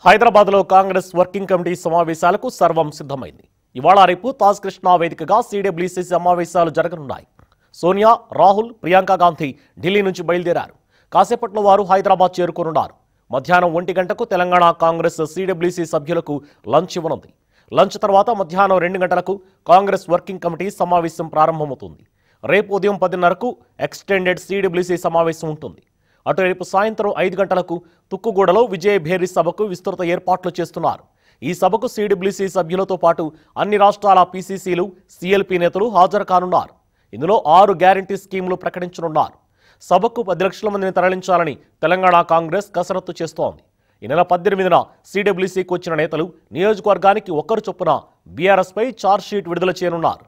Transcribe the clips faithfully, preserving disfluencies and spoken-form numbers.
హైదరాబాద్ లో Congress working committee సమావేశాలకు సర్వం సిద్ధమైంది. ఇవాళ రేపు తాజ్ కృష్ణ వేదికగా సీడబ్ల్యూసీ సమావేశాలు జరగనున్నాయి. సోనియా, రాహుల్, ప్రియాంక గాంధీ ఢిల్లీ నుంచి బయలుదేరారు. కాసేపట్లో వారు హైదరాబాద్ చేరుకోనున్నారు. మధ్యాహ్నం ఒంటి గంటకు తెలంగాణ కాంగ్రెస్ సీడబ్ల్యూసీ సభ్యులకు లంచ్ ఇవ్వనుంది. లంచ్ తర్వాత మధ్యాహ్నం రెండు గంటలకు కాంగ్రెస్ వర్కింగ్ కమిటీ సమావేశం ప్రారంభమవుతుంది. రేపు ఉదయం పదిన్నరకు ఎక్స్టెండెడ్ సీడబ్ల్యూసీ సమావేశం ఉంటుంది. అటు రేపు సాయంత్రం ఐదు గంటలకు తుక్కుగూడలో విజయ భేరి సభకు విస్తృత ఏర్పాట్లు చేస్తున్నారు. ఈ సభకు సీడబ్ల్యూసీ సభ్యులతో పాటు అన్ని రాష్ట్రాల పీసీసీలు, సీఎల్పీ నేతలు హాజరు కానున్నారు. ఇందులో ఆరు గ్యారంటీ స్కీములు ప్రకటించనున్నారు. సభకు పది లక్షల మందిని తరలించాలని తెలంగాణ కాంగ్రెస్ కసరత్తు చేస్తోంది. ఈ నెల పద్దెనిమిదిన సీడబ్ల్యూసీకి వచ్చిన నేతలు నియోజకవర్గానికి ఒక్కరు చొప్పున బీఆర్ఎస్ పై ఛార్జ్ షీట్ విడుదల చేయనున్నారు.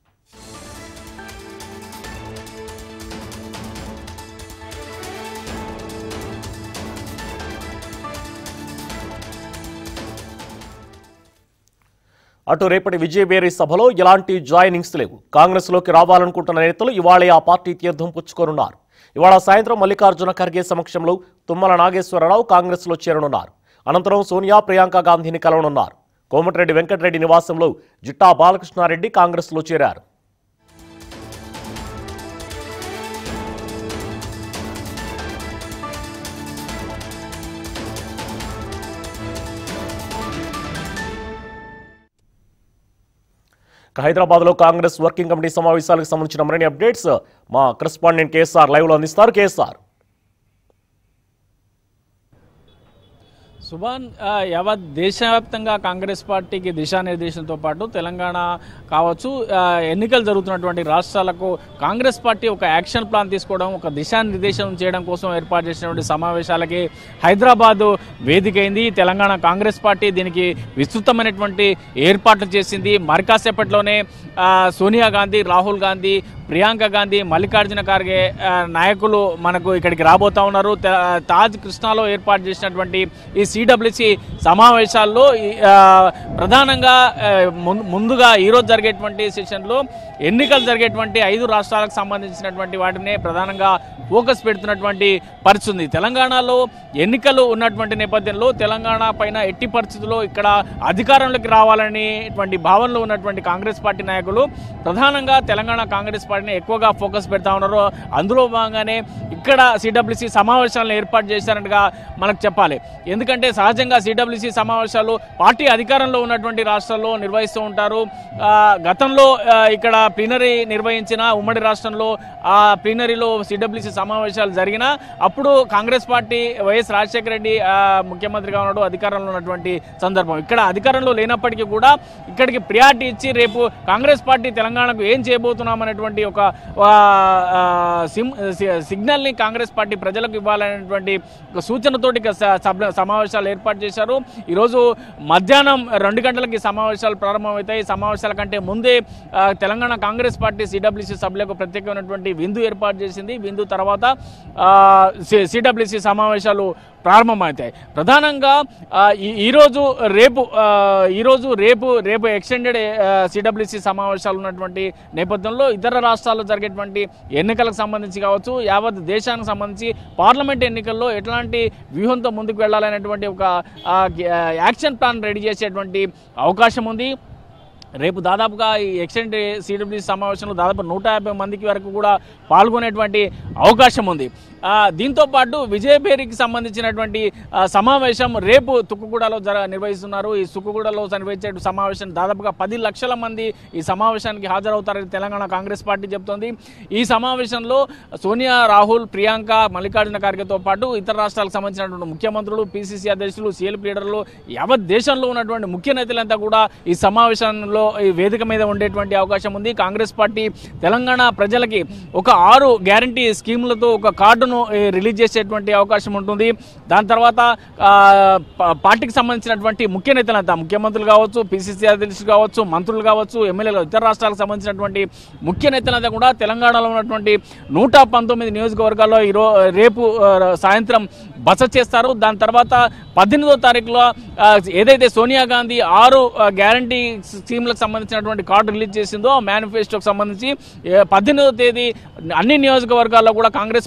అటు రేపటి విజయభేరి సభలో ఎలాంటి జాయినింగ్స్ లేవు. కాంగ్రెస్ లోకి రావాలనుకుంటున్న నేతలు ఇవాళే ఆ పార్టీ తీర్థం పుచ్చుకోనున్నారు. ఇవాళ సాయంత్రం మల్లికార్జున ఖర్గే సమక్షంలో తుమ్మల నాగేశ్వరరావు కాంగ్రెస్ లో చేరనున్నారు. అనంతరం సోనియా, ప్రియాంక గాంధీని కలవనున్నారు. కోమటిరెడ్డి వెంకటరెడ్డి నివాసంలో జిట్టా బాలకృష్ణారెడ్డి కాంగ్రెస్ లో చేరారు. హైదరాబాద్ లో కాంగ్రెస్ వర్కింగ్ కమిటీ సమావేశాలకు సంబంధించిన మరిన్ని అప్డేట్స్ మా కరెస్పాండెంట్ కేఎస్ఆర్ లైవ్ లో అందిస్తారు. కేఎస్ఆర్, సుభాన్, యావత్ దేశవ్యాప్తంగా కాంగ్రెస్ పార్టీకి దిశానిర్దేశంతో పాటు తెలంగాణ కావచ్చు, ఎన్నికలు జరుగుతున్నటువంటి రాష్ట్రాలకు కాంగ్రెస్ పార్టీ ఒక యాక్షన్ ప్లాన్ తీసుకోవడం, ఒక దిశానిర్దేశం చేయడం కోసం ఏర్పాటు చేసినటువంటి సమావేశాలకి హైదరాబాద్ వేదికైంది. తెలంగాణ కాంగ్రెస్ పార్టీ దీనికి విస్తృతమైనటువంటి ఏర్పాట్లు చేసింది. మరి కాసేపట్లోనే సోనియా గాంధీ, రాహుల్ గాంధీ, ప్రియాంక గాంధీ, మల్లికార్జున ఖర్గే నాయకులు మనకు ఇక్కడికి రాబోతా ఉన్నారు. తాజ్ కృష్ణాలో ఏర్పాటు చేసినటువంటి ఈ సీడబ్ల్యూసీ సమావేశాల్లో ప్రధానంగా ముందుగా ఈరోజు జరిగేటువంటి సెషన్లో ఎన్నికలు జరిగేటువంటి ఐదు రాష్ట్రాలకు సంబంధించినటువంటి వాటినే ప్రధానంగా ఫోకస్ పెడుతున్నటువంటి పరిస్థితి. తెలంగాణలో ఎన్నికలు ఉన్నటువంటి నేపథ్యంలో తెలంగాణ పైన ఎట్టి పరిస్థితుల్లో ఇక్కడ అధికారంలోకి రావాలనేటువంటి భావనలో ఉన్నటువంటి కాంగ్రెస్ పార్టీ నాయకులు ప్రధానంగా తెలంగాణ కాంగ్రెస్ పార్టీని ఎక్కువగా ఫోకస్ పెడతా ఉన్నారు. అందులో భాగంగానే ఇక్కడ సీడబ్ల్యూసీ సమావేశాలను ఏర్పాటు చేశారనగా మనకు చెప్పాలి. ఎందుకంటే సహజంగా సీడబ్ల్యూసీ సమావేశాలు పార్టీ అధికారంలో ఉన్నటువంటి రాష్ట్రాల్లో నిర్వహిస్తూ ఉంటారు. గతంలో ఇక్కడ ప్లీనరీ నిర్వహించిన ఉమ్మడి రాష్ట్రంలో ఆ ప్లీనరీలో సీడబ్ల్యూసీ సమావేశాలు జరిగిన అప్పుడు కాంగ్రెస్ పార్టీ వైఎస్ రాజశేఖర రెడ్డి ముఖ్యమంత్రిగా ఉన్నాడు, అధికారంలో ఉన్నటువంటి సందర్భం. ఇక్కడ అధికారంలో లేనప్పటికీ కూడా ఇక్కడికి ప్రియారిటీ ఇచ్చి రేపు కాంగ్రెస్ పార్టీ తెలంగాణకు ఏం చేయబోతున్నాం అనేటువంటి ఒక సిగ్నల్ని కాంగ్రెస్ పార్టీ ప్రజలకు ఇవ్వాలనేటువంటి ఒక సూచనతోటి సమావేశాలు ఏర్పాటు చేశారు. ఈరోజు మధ్యాహ్నం రెండు గంటలకి సమావేశాలు ప్రారంభమవుతాయి. సమావేశాల కంటే ముందే తెలంగాణ కాంగ్రెస్ పార్టీ సీడబ్ల్యూసీ సభ్యులకు ప్రత్యేకమైనటువంటి విందు ఏర్పాటు చేసింది. విందు తర్వాత సీడబ్ల్యూసీ సమావేశాలు ప్రారంభమవుతాయి. ప్రధానంగా ఈరోజు రేపు ఈరోజు రేపు రేపు ఎక్స్టెండెడ్ సీడబ్ల్యూసీ సమావేశాలు ఉన్నటువంటి నేపథ్యంలో ఇతర రాష్ట్రాల్లో జరిగేటువంటి ఎన్నికలకు సంబంధించి కావచ్చు, యావత్ దేశానికి సంబంధించి పార్లమెంట్ ఎన్నికల్లో ఎట్లాంటి వ్యూహంతో ముందుకు వెళ్ళాలనేటువంటి ఒక యాక్షన్ ప్లాన్ రెడీ చేసేటువంటి అవకాశం ఉంది. రేపు దాదాపుగా ఈ ఎక్స్టెండ్ సీడబ్ల్యూసీ సమావేశంలో దాదాపు నూట యాభై మందికి వరకు కూడా పాల్గొనేటువంటి అవకాశం ఉంది. దీంతోపాటు విజయభేరికి సంబంధించినటువంటి సమావేశం రేపు తుక్కుగూడలో జర నిర్వహిస్తున్నారు. ఈ తుక్కుగూడలో నిర్వహించే సమావేశం దాదాపుగా పది లక్షల మంది ఈ సమావేశానికి హాజరవుతారని తెలంగాణ కాంగ్రెస్ పార్టీ చెబుతోంది. ఈ సమావేశంలో సోనియా, రాహుల్, ప్రియాంక, మల్లికార్జున ఖర్గేతో పాటు ఇతర రాష్ట్రాలకు సంబంధించినటువంటి ముఖ్యమంత్రులు, పీసీసీ అధ్యక్షులు, సీఎల్పీ లీడర్లు, యావత్ దేశంలో ఉన్నటువంటి ముఖ్య నేతలంతా కూడా ఈ సమావేశంలో ఈ వేదిక మీద ఉండేటువంటి అవకాశం ఉంది. కాంగ్రెస్ పార్టీ తెలంగాణ ప్రజలకి ఒక ఆరు గ్యారంటీ స్కీములతో ఒక కార్డును రిలీజ్ చేసేటువంటి అవకాశం ఉంటుంది. దాని తర్వాత పార్టీకి సంబంధించినటువంటి ముఖ్య నేతలంతా, ముఖ్యమంత్రులు కావచ్చు, పీసీసీ అధ్యక్షులు కావచ్చు, మంత్రులు కావచ్చు, ఎమ్మెల్యేలు, ఇతర రాష్ట్రాలకు సంబంధించినటువంటి ముఖ్య నేతలంతా కూడా తెలంగాణలో ఉన్నటువంటి నూట పంతొమ్మిది నియోజకవర్గాల్లో ఈరో రేపు సాయంత్రం బస చేస్తారు. దాని తర్వాత పద్దెనిమిదో తారీఖులో ఏదైతే సోనియా గాంధీ ఆరు గ్యారంటీ స్కీమ్లకు సంబంధించినటువంటి కార్డు రిలీజ్ చేసిందో మేనిఫెస్టోకి సంబంధించి పద్దెనిమిదో తేదీ అన్ని నియోజకవర్గాల్లో కూడా కాంగ్రెస్ పార్టీకి సంబంధించిన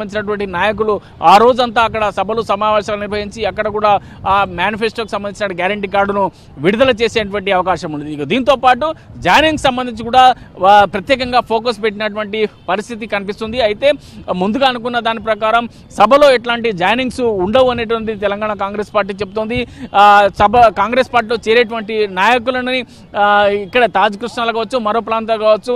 సంబంధించినటువంటి నాయకులు ఆ రోజంతా అక్కడ సభలు సమావేశాలు నిర్వహించి అక్కడ కూడా ఆ మేనిఫెస్టోకి సంబంధించిన గ్యారంటీ కార్డును విడుదల చేసేటువంటి అవకాశం ఉంది. ఇక దీంతో పాటు జాయినింగ్ సంబంధించి కూడా ప్రత్యేకంగా ఫోకస్ పెట్టినటువంటి పరిస్థితి కనిపిస్తుంది. అయితే ముందుగా అనుకున్న దాని ప్రకారం సభలో ఎట్లాంటి జాయినింగ్స్ ఉండవు అనేటువంటి తెలంగాణ కాంగ్రెస్ పార్టీ చెప్తోంది. సభ కాంగ్రెస్ పార్టీలో చేరేటువంటి నాయకులని ఇక్కడ తాజ్ కృష్ణాలు కావచ్చు, మరో ప్రాంతాలు కావచ్చు,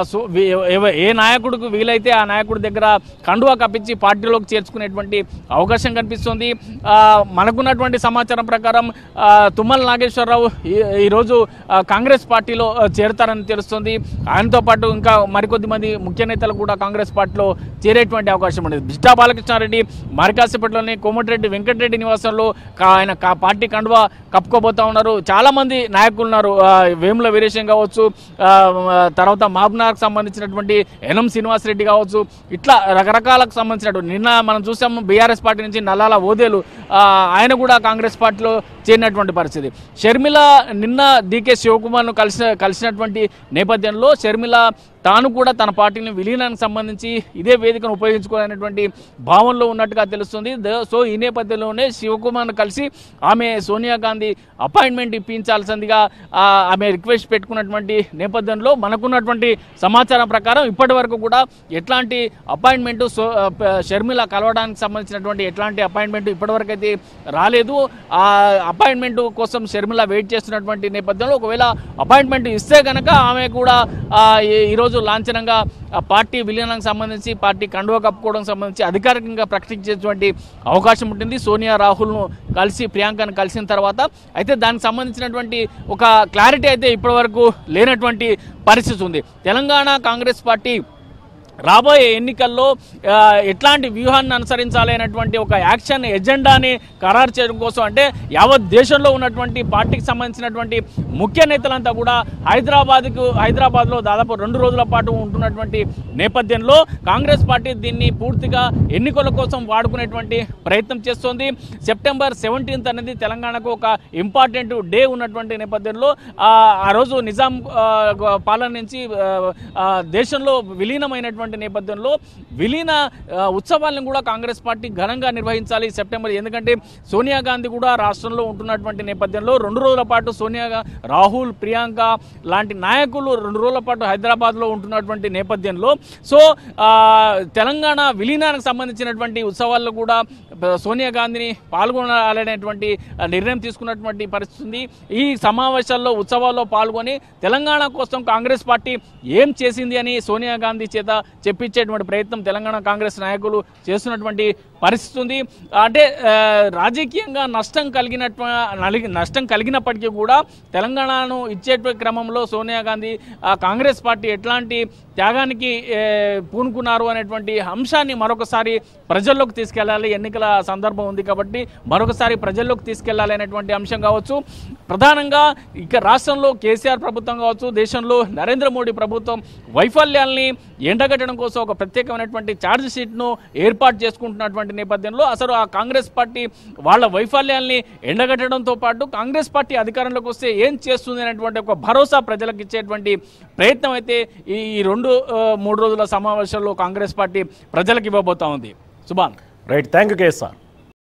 ఏ నాయకుడికి వీలైతే ఆ నాయకుడి దగ్గర కండువా కప్పించి పార్టీలోకి చేర్చుకునేటువంటి అవకాశం కనిపిస్తుంది. మనకున్నటువంటి సమాచారం ప్రకారం తుమ్మల నాగేశ్వరరావు ఈరోజు కాంగ్రెస్ పార్టీలో చేరతారని తెలుస్తుంది. ఆయనతో పాటు ఇంకా మరికొద్ది మంది ముఖ్య నేతలు కూడా కాంగ్రెస్ పార్టీలో చేరేటువంటి అవకాశం ఉండేది. బిష్టా బాలకృష్ణారెడ్డి మరికాసేపట్లోని కోమటిరెడ్డి వెంకటరెడ్డి నివాసంలో ఆయన పార్టీ కండువా కప్పుకోబోతా ఉన్నారు. చాలా మంది నాయకులు ఉన్నారు. వేముల వీరేశం కావచ్చు, తర్వాత మహబూబ్నగర్కి సంబంధించినటువంటి ఎనం శ్రీనివాసరెడ్డి కావచ్చు, ఇట్లా రకరకాలకు సంబంధించినటువంటి నిన్న మనం చూసాము బీఆర్ఎస్ పార్టీ నుంచి నల్లాల ఓదేలు ఆయన కూడా కాంగ్రెస్ పార్టీలో చేరినటువంటి పరిస్థితి. షర్మిల నిన్న డీకే శివకుమార్ను కలిసి కలిసినటువంటి నేపథ్యంలో షర్మిల తాను కూడా తన పార్టీని విలీనానికి సంబంధించి ఇదే వేదికను ఉపయోగించుకోవాలనేటువంటి భావనలో ఉన్నట్టుగా తెలుస్తుంది. సో ఈ నేపథ్యంలోనే శివకుమార్ను కలిసి ఆమె సోనియా గాంధీ అపాయింట్మెంట్ ఇప్పించాల్సిందిగా ఆమె రిక్వెస్ట్ పెట్టుకున్నటువంటి నేపథ్యంలో మనకున్నటువంటి సమాచారం ప్రకారం ఇప్పటి వరకు కూడా ఎట్లాంటి అపాయింట్మెంట్ సో షర్మిల కలవడానికి సంబంధించినటువంటి ఎట్లాంటి అపాయింట్మెంట్ ఇప్పటివరకు అయితే రాలేదు. ఆ అపాయింట్మెంట్ కోసం షర్మిల వెయిట్ చేస్తున్నటువంటి నేపథ్యంలో ఒకవేళ అపాయింట్మెంట్ ఇస్తే కనుక ఆమె కూడా ఈరోజు లాంఛనంగా పార్టీ విలీనానికి సంబంధించి పార్టీ కండువా కప్పుకోవడం సంబంధించి అధికారికంగా ప్రకటించేటువంటి అవకాశం ఉంటుంది. సోనియా రాహుల్ను కలిసి ప్రియాంకను కలిసిన తర్వాత అయితే దానికి సంబంధించినటువంటి ఒక క్లారిటీ అయితే ఇప్పటివరకు లేనటువంటి పరిస్థితి ఉంది. తెలంగాణ కాంగ్రెస్ పార్టీ రాబోయే ఎన్నికల్లో ఎట్లాంటి వ్యూహాన్ని అనుసరించాలి అనేటువంటి ఒక యాక్షన్ ఎజెండాని ఖరారు చేయడం కోసం అంటే యావత్ దేశంలో ఉన్నటువంటి పార్టీకి సంబంధించినటువంటి ముఖ్య నేతలంతా కూడా హైదరాబాద్కు హైదరాబాద్లో దాదాపు రెండు రోజుల పాటు ఉంటున్నటువంటి నేపథ్యంలో కాంగ్రెస్ పార్టీ దీన్ని పూర్తిగా ఎన్నికల కోసం వాడుకునేటువంటి ప్రయత్నం చేస్తోంది. సెప్టెంబర్ సెవెంటీన్త్ అనేది తెలంగాణకు ఒక ఇంపార్టెంట్ డే ఉన్నటువంటి నేపథ్యంలో ఆ రోజు నిజాం పాలన నుంచి దేశంలో విలీనమైనటువంటి నేపథ్యంలో విలీన ఉత్సవాలను కూడా కాంగ్రెస్ పార్టీ ఘనంగా నిర్వహించాలి సెప్టెంబర్. ఎందుకంటే సోనియా గాంధీ కూడా రాష్ట్రంలో ఉంటున్నటువంటి నేపథ్యంలో రెండు రోజుల పాటు సోనియా రాహుల్ ప్రియాంక లాంటి నాయకులు రెండు రోజుల పాటు హైదరాబాద్లో ఉంటున్నటువంటి నేపథ్యంలో సో తెలంగాణ విలీనానికి సంబంధించినటువంటి ఉత్సవాల్లో కూడా సోనియా గాంధీని పాల్గొనాలనేటువంటి నిర్ణయం తీసుకున్నటువంటి పరిస్థితి ఉంది. ఈ సమావేశాల్లో ఉత్సవాల్లో పాల్గొని తెలంగాణ కోసం కాంగ్రెస్ పార్టీ ఏం చేసింది అని సోనియా గాంధీ చేత చెప్పించేటువంటి ప్రయత్నం తెలంగాణ కాంగ్రెస్ నాయకులు చేస్తున్నటువంటి పరిస్థితి ఉంది. అంటే రాజకీయంగా నష్టం కలిగినట్టు నష్టం కలిగినప్పటికీ కూడా తెలంగాణను ఇచ్చే క్రమంలో సోనియా గాంధీ కాంగ్రెస్ పార్టీ ఎట్లాంటి త్యాగానికి పూనుకున్నారు అనేటువంటి అంశాన్ని మరొకసారి ప్రజల్లోకి తీసుకెళ్లాలి. ఎన్నికల సందర్భం ఉంది కాబట్టి మరొకసారి ప్రజల్లోకి తీసుకెళ్లాలి అనేటువంటి అంశం కావచ్చు. ప్రధానంగా ఇక రాష్ట్రంలో కేసీఆర్ ప్రభుత్వం కావచ్చు, దేశంలో నరేంద్ర మోడీ ప్రభుత్వం వైఫల్యాల్ని ఎండగట్టడం కోసం ఒక ప్రత్యేకమైనటువంటి ఛార్జ్ షీట్ను ఏర్పాటు చేసుకుంటున్నటువంటి నేపథ్యంలో అసలు ఆ కాంగ్రెస్ పార్టీ వాళ్ళ వైఫల్యాల్ని ఎండగట్టడంతో పాటు కాంగ్రెస్ పార్టీ అధికారంలోకి వస్తే ఏం చేస్తుంది అనేటువంటి ఒక భరోసా ప్రజలకు ఇచ్చేటువంటి ప్రయత్నం అయితే ఈ రెండు మూడు రోజుల సమావేశాల్లో కాంగ్రెస్ పార్టీ ప్రజలకు ఇవ్వబోతా ఉంది. Subhan. Right, thank you KSR.